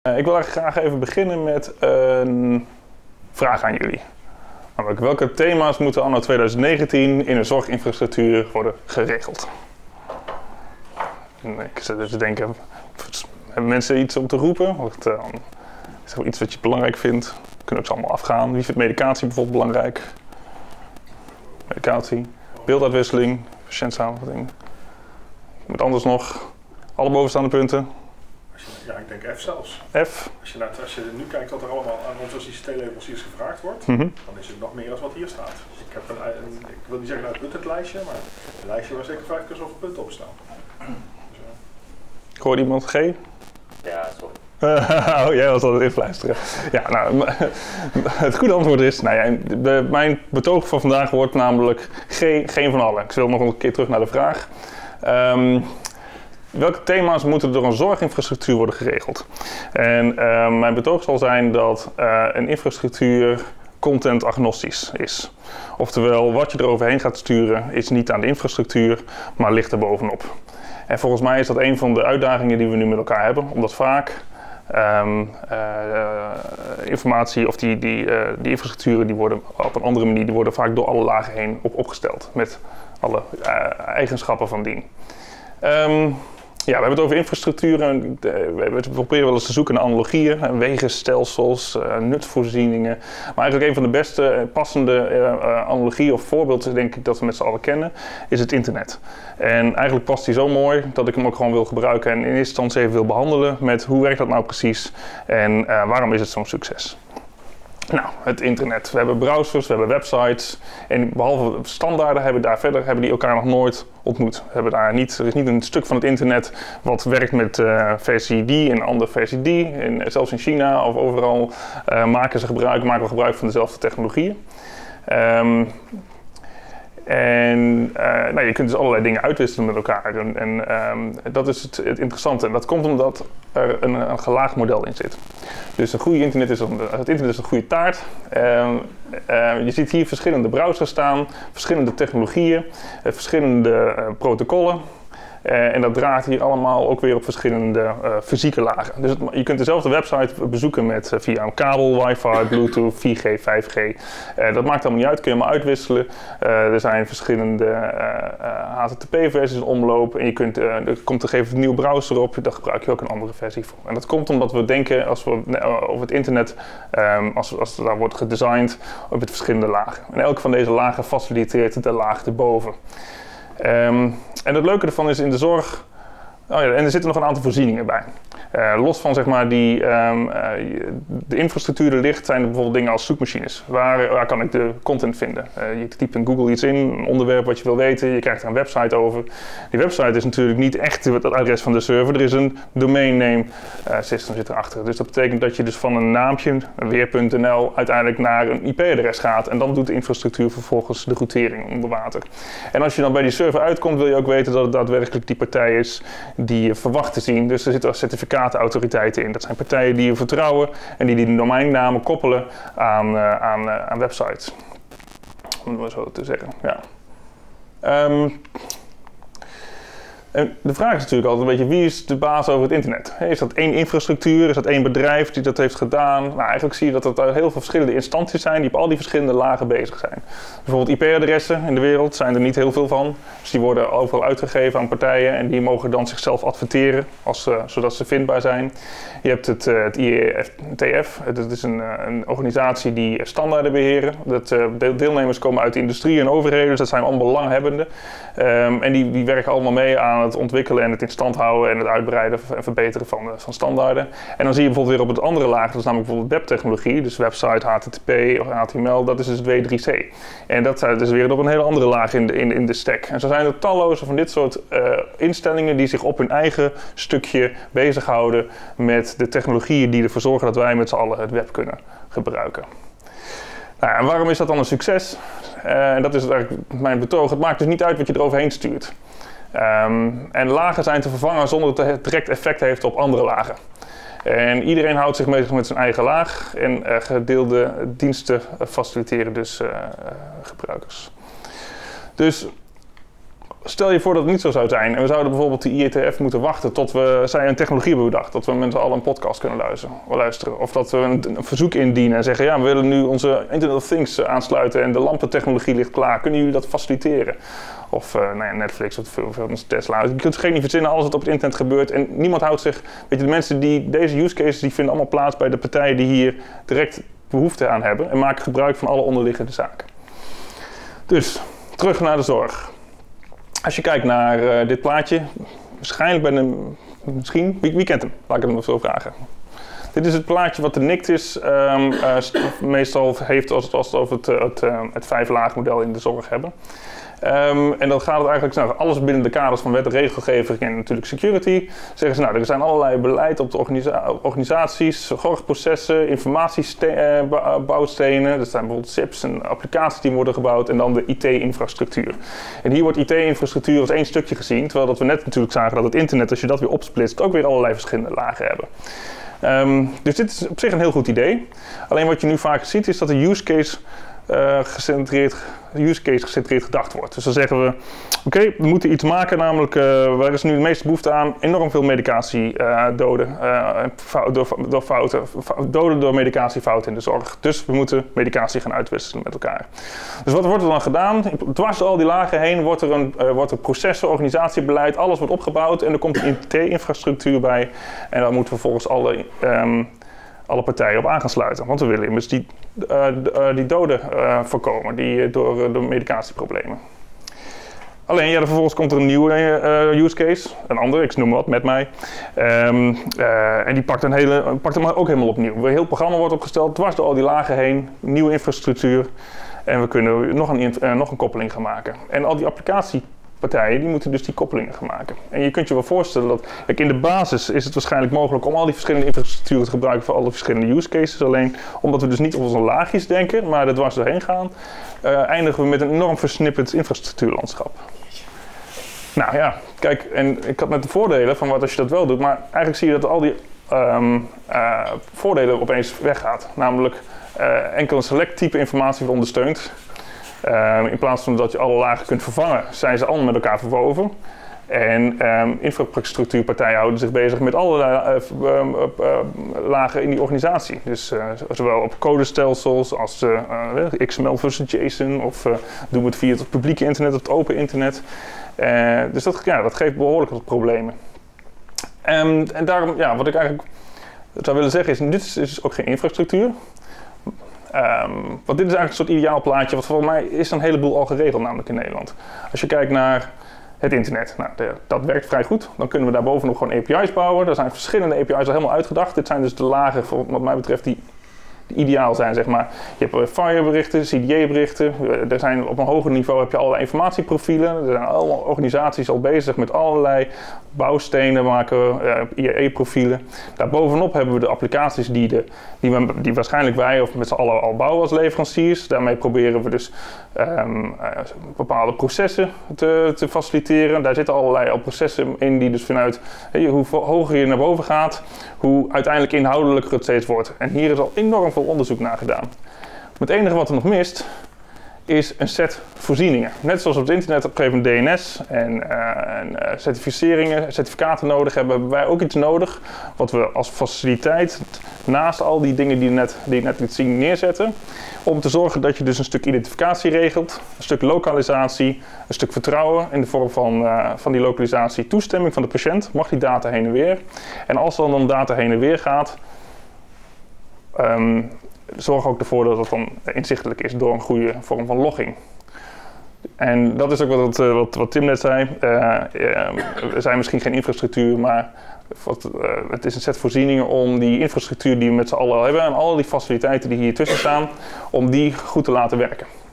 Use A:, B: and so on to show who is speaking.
A: Ik wil eigenlijk graag even beginnen met een vraag aan jullie. Namelijk, welke thema's moeten anno 2019 in de zorginfrastructuur worden geregeld? En ik zit dus te denken, hebben mensen iets om te roepen? Of is er iets wat je belangrijk vindt? We kunnen ook ze allemaal afgaan. Wie vindt medicatie bijvoorbeeld belangrijk? Medicatie, beelduitwisseling, patiëntsamenvatting. Wat anders nog? Alle bovenstaande punten?
B: Ja, ik denk F zelfs.
A: F.
B: Als je nu kijkt wat er allemaal aan onze ICT-leveranciers gevraagd wordt, dan is het nog meer dan wat hier staat. Ik heb ik wil niet zeggen een uitputtend lijstje, maar een lijstje waar zeker 5 keer zoveel punten op staan. Dus,
A: Hoort iemand G?
C: Ja, sorry.
A: Oh, jij was altijd influisteren. Ja, nou, het goede antwoord is, nou ja, mijn betoog van vandaag wordt namelijk geen van allen. Ik wil nog een keer terug naar de vraag. Welke thema's moeten door een zorginfrastructuur worden geregeld? En mijn betoog zal zijn dat een infrastructuur content agnostisch is. Oftewel, wat je er overheen gaat sturen is niet aan de infrastructuur, maar ligt er bovenop. En volgens mij is dat een van de uitdagingen die we nu met elkaar hebben, omdat vaak informatie of die infrastructuren die worden op een andere manier, die worden vaak door alle lagen heen opgesteld met alle eigenschappen van dien. Ja, we hebben het over infrastructuren. We proberen wel eens te zoeken naar analogieën, wegenstelsels, nutvoorzieningen. Maar eigenlijk een van de beste passende analogieën of voorbeelden, denk ik, dat we met z'n allen kennen, is het internet. En eigenlijk past die zo mooi dat ik hem ook gewoon wil gebruiken en in eerste instantie even wil behandelen met hoe werkt dat nou precies en waarom is het zo'n succes. Nou, het internet. We hebben browsers, we hebben websites en behalve standaarden hebben die elkaar nog nooit ontmoet. Er is niet een stuk van het internet wat werkt met versie die en een andere versie die. En zelfs in China of overal maken we gebruik van dezelfde technologieën. Je kunt dus allerlei dingen uitwisselen met elkaar. Dat is het interessante. En dat komt omdat er een gelaagd model in zit. Dus het internet is een goede taart. Je ziet hier verschillende browsers staan, verschillende technologieën, verschillende protocollen. En dat draait hier allemaal ook weer op verschillende fysieke lagen. Dus je kunt dezelfde website bezoeken via een kabel, wifi, bluetooth, 4G, 5G. Dat maakt allemaal niet uit, kun je maar uitwisselen. Er zijn verschillende HTTP-versies in omloop. En er komt een gegeven nieuwe browser op, daar gebruik je ook een andere versie voor. En dat komt omdat we denken, als we over het internet, als het daar wordt gedesigned, met verschillende lagen. En elke van deze lagen faciliteert de laag erboven. En het leuke ervan is in de zorg, en er zitten nog een aantal voorzieningen bij. Los van zeg maar de infrastructuur er ligt, zijn er bijvoorbeeld dingen als zoekmachines. Waar kan ik de content vinden? Je typt in Google iets in, een onderwerp wat je wil weten, je krijgt er een website over. Die website is natuurlijk niet echt het adres van de server, er is een domain name system zit erachter. Dus dat betekent dat je dus van een naampje, weer.nl, uiteindelijk naar een IP-adres gaat en dan doet de infrastructuur vervolgens de routering onder water. En als je dan bij die server uitkomt, wil je ook weten dat het daadwerkelijk die partij is die je verwacht te zien. Dus er zitten certificatenautoriteiten in. Dat zijn partijen die je vertrouwen en die domeinnamen koppelen aan websites. Om het maar zo te zeggen. Ja. En de vraag is natuurlijk altijd een beetje, wie is de baas over het internet? Is dat één infrastructuur? Is dat één bedrijf die dat heeft gedaan? Nou, eigenlijk zie je dat er heel veel verschillende instanties zijn die op al die verschillende lagen bezig zijn. Bijvoorbeeld IP-adressen in de wereld zijn er niet heel veel van. Dus die worden overal uitgegeven aan partijen en die mogen dan zichzelf adverteren, zodat ze vindbaar zijn. Je hebt het IETF, dat is een organisatie die standaarden beheren. Deelnemers komen uit de industrie en overheden, dus dat zijn allemaal belanghebbenden. En die werken allemaal mee aan het ontwikkelen en het in stand houden en het uitbreiden en verbeteren van standaarden. En dan zie je bijvoorbeeld weer op het andere laag, dat is namelijk bijvoorbeeld webtechnologie, dus website, HTTP of HTML, dat is dus het W3C. En dat staat dus weer op een hele andere laag in de stack. En zo zijn er talloze van dit soort instellingen die zich op hun eigen stukje bezighouden met de technologieën die ervoor zorgen dat wij met z'n allen het web kunnen gebruiken. Nou, en waarom is dat dan een succes? En dat is eigenlijk mijn betoog. Het maakt dus niet uit wat je eroverheen stuurt. En lagen zijn te vervangen zonder dat het direct effect heeft op andere lagen. En iedereen houdt zich bezig met zijn eigen laag en gedeelde diensten faciliteren dus gebruikers. Dus stel je voor dat het niet zo zou zijn en we zouden bijvoorbeeld de IETF moeten wachten tot zij een technologie hebben bedacht. Dat we met z'n allen een podcast kunnen luisteren. Of dat we een verzoek indienen en zeggen, ja, we willen nu onze Internet of Things aansluiten en de lampentechnologie ligt klaar. Kunnen jullie dat faciliteren? Of Netflix of veel Tesla. Je kunt geen niet verzinnen, alles wat op het internet gebeurt. En niemand houdt zich, weet je, de mensen die deze use cases, die vinden allemaal plaats bij de partijen die hier direct behoefte aan hebben. En maken gebruik van alle onderliggende zaken. Dus, terug naar de zorg. Als je kijkt naar dit plaatje, waarschijnlijk wie kent hem? Laat ik het nog zo vragen. Dit is het plaatje wat de NICTIS meestal heeft als het over het 5-laag-model in de zorg hebben. En dan gaat het eigenlijk alles binnen de kaders van wet, regelgeving en natuurlijk security. Zeggen ze, er zijn allerlei beleid op de organisaties, zorgprocessen, informatiebouwstenen. Dat zijn bijvoorbeeld SIPs en applicaties die worden gebouwd en dan de IT-infrastructuur. En hier wordt IT-infrastructuur als één stukje gezien, terwijl dat we net natuurlijk zagen dat het internet, als je dat weer opsplitst, ook weer allerlei verschillende lagen hebben. Dus dit is op zich een heel goed idee. Alleen wat je nu vaak ziet is dat de use case gecentreerd gedacht wordt. Dus dan zeggen we, oké, we moeten iets maken, namelijk waar is nu de meeste behoefte aan? Enorm veel medicatie doden door medicatiefouten in de zorg. Dus we moeten medicatie gaan uitwisselen met elkaar. Dus wat wordt er dan gedaan? Dwars door al die lagen heen wordt er processen, organisatiebeleid, alles wordt opgebouwd en er komt een IT-infrastructuur bij. En dan moeten we volgens alle partijen op aan gaan sluiten. Want we willen immers die doden voorkomen door medicatieproblemen. Alleen, vervolgens komt er een nieuwe use case. Een andere, ik noem wat, met mij. En die pakt hem ook helemaal opnieuw. Een heel programma wordt opgesteld, dwars door al die lagen heen. Nieuwe infrastructuur. En we kunnen nog een koppeling gaan maken. En al die applicatiepartijen die moeten dus die koppelingen gaan maken. En je kunt je wel voorstellen dat, in de basis is het waarschijnlijk mogelijk om al die verschillende infrastructuren te gebruiken voor alle verschillende use cases. Alleen omdat we dus niet op onze laagjes denken, maar er dwars doorheen gaan, eindigen we met een enorm versnipperd infrastructuurlandschap. Nou ja, kijk, en ik had net de voordelen van wat als je dat wel doet, maar eigenlijk zie je dat al die voordelen opeens weggaat. Namelijk enkel een select type informatie wordt ondersteund. In plaats van dat je alle lagen kunt vervangen, zijn ze allemaal met elkaar verwoven. En infrastructuurpartijen houden zich bezig met allerlei lagen in die organisatie. Dus zowel op codestelsels als XML versus JSON of doen we het via het publieke internet of het open internet. Dus dat geeft behoorlijk wat problemen. En daarom, wat ik eigenlijk zou willen zeggen is, dit is ook geen infrastructuur. Want dit is eigenlijk een soort ideaal plaatje, wat volgens mij is een heleboel al geregeld namelijk in Nederland. Als je kijkt naar het internet, dat werkt vrij goed. Dan kunnen we daarboven nog gewoon API's bouwen. Er zijn verschillende API's al helemaal uitgedacht. Dit zijn dus de lagen, wat mij betreft, die ideaal zijn, zeg maar. Je hebt FHIR-berichten, CDA-berichten. Er zijn op een hoger niveau heb je allerlei informatieprofielen. Er zijn allemaal organisaties al bezig met allerlei bouwstenen maken, IAE-profielen. Daarbovenop hebben we de applicaties die waarschijnlijk wij of met z'n allen al bouwen als leveranciers. Daarmee proberen we dus bepaalde processen te faciliteren. Daar zitten allerlei al processen in die dus vanuit hoe hoger je naar boven gaat, hoe uiteindelijk inhoudelijker het steeds wordt. En hier is al enorm veel onderzoek naar gedaan. Het enige wat er nog mist, is een set voorzieningen. Net zoals op het internet op een gegeven moment DNS en certificaten nodig hebben wij ook iets nodig wat we als faciliteit naast al die dingen die je net liet zien neerzetten, om te zorgen dat je dus een stuk identificatie regelt, een stuk lokalisatie, een stuk vertrouwen in de vorm van die lokalisatie, toestemming van de patiënt, mag die data heen en weer. En als er dan data heen en weer gaat, zorg ook ervoor dat het dan inzichtelijk is door een goede vorm van logging. En dat is ook wat Tim net zei. Er zijn misschien geen infrastructuur, maar het is een set voorzieningen om die infrastructuur die we met z'n allen hebben en al die faciliteiten die hier tussen staan, om die goed te laten werken.